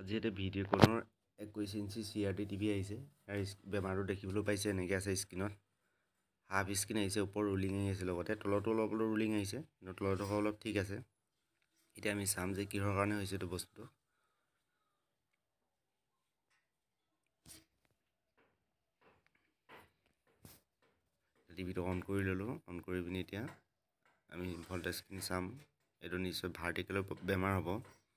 আজি এটা ভিডিঅ'কনৰ 21 inch CRT TV আহিছে। ইয়াৰ বেমাৰটো দেখিবলৈ পাইছে এনেকৈ আছে স্ক্ৰীনত। হাফ স্ক্ৰীন আহিছে, ওপৰ ৰুলিং আহিছে, লগতে তলতো অলপ ৰুলিং আহিছে, কিন্তু তলতো অলপ ঠিক আছে। এতিয়া আমি চাম যে কিহৰ কাৰণে হৈছে এইটো বস্তুটো। টিভিটো অন কৰি ল'লোঁ। অন কৰি পিনি এতিয়া আমি ভল্টেজখিনি চাম। এইটো নিশ্চয় ভাৰ্টিকেলৰ বেমাৰ হ'ব।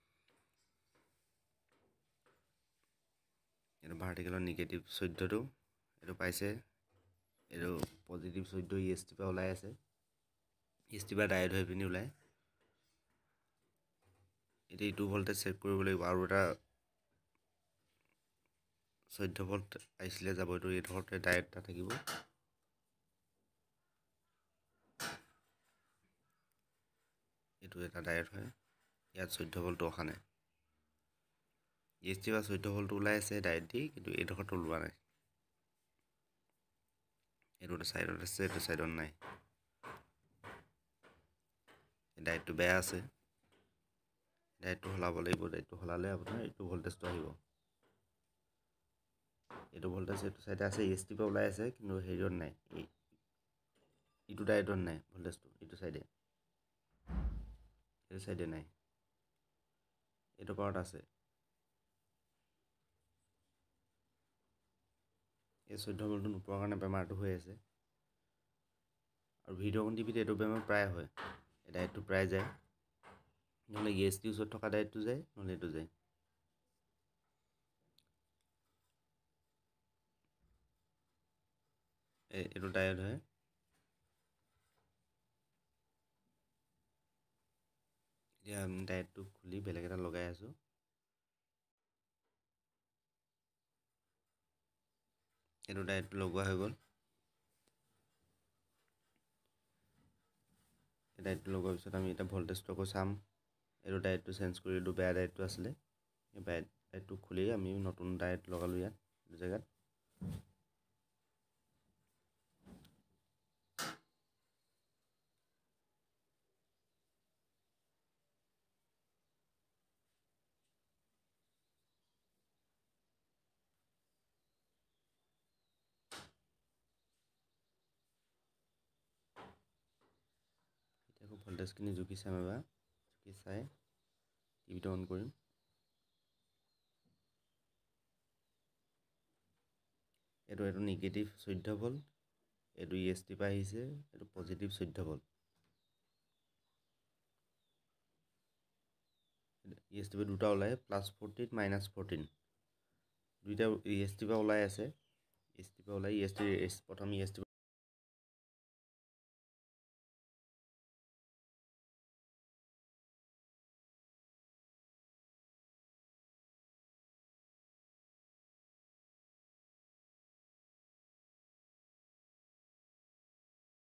এইটো ভাৰ্টিকেলৰ নিগেটিভ 14টো এইটো পাইছে, এইটো পজিটিভ 14 EST পৰা ওলাই আছে। EST পৰা ডায়েট হৈ পিনি ওলাই। এতিয়া ইটো ভল্টেজ চেক কৰিব লাগিব। আৰু এটা 14 ভল্ট আহিছিলে যাব, এইটো এইডোখৰতে ডায়েট এটা থাকিব। এইটো এটা ডায়েট হয়, ইয়াত 14 ভল্টটো অহা নাই। EST পৰা 14 ভল্টটো ওলাই আছে ডায়েট দি, কিন্তু এইডোখৰটো ওলোৱা নাই। এইটো চাইডত আছে, এইটো চাইডত নাই। ডায়েটটো বেয়া আছে, ডায়েটটো সলাব লাগিব। ডায়েটটো সলালে আপোনাৰ এইটো ভল্টেজটো আহিব। এইটো ভল্টেজ এইটো চাইডে আছে, EST পৰা ওলাই আছে, কিন্তু হেৰিয়ত নাই, ইটো ডায়েটত নাই ভল্টেজটো। এইটো চাইডে নাই, এইটো পাৰত আছে। এই 14 ভল্টটো নোপোৱাৰ কাৰণে বেমাৰটো হৈ আছে। আৰু ভিডিঅ'কন টিভিত এইটো বেমাৰ প্ৰায় হয়, এই ডায়েটটো প্ৰায় যায়। নহ'লে EST ওচৰত থকা ডায়েটটো যায়, নহ'লে এইটো যায়। এইটো ডায়েট হয়। এতিয়া আমি ডায়েটটো খুলি বেলেগ এটা লগাই আছোঁ। এইটো ডায়েটটো লগোৱা হৈ গ'ল। ডায়েটটো লগোৱাৰ পিছত আমি এতিয়া ভল্টেজটো আকৌ চাম। এইটো ডায়েটটো চেঞ্জ কৰি দিলোঁ, বেয়া ডায়েটটো আছিলে। এই বেয়া ডায়েটটো খুলি আমি নতুন ডায়েট লগালোঁ ইয়াত, এইটো জেগাত। এতিয়া আকৌ ভল্টেজখিনি জুখি চাম এবাৰ। জুখি চাই টিভিটো অন কৰিম। এইটো নিগেটিভ 14 ভল্ট, এইটো EST পৰা আহিছে, এইটো পজিটিভ 14 ভল্ট। EST পৰা দুটা ওলাই, +14 -14। দুইটা EST পৰা ওলাই আছে। EST পৰা ওলাই প্ৰথম EST